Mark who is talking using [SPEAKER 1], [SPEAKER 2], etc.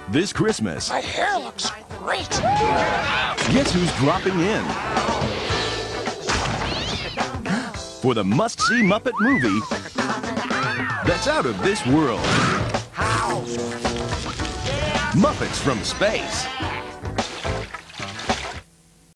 [SPEAKER 1] This Christmas,
[SPEAKER 2] My hair looks great.
[SPEAKER 1] guess who's dropping in? For the must-see Muppet movie that's out of this world. Muppets from Space.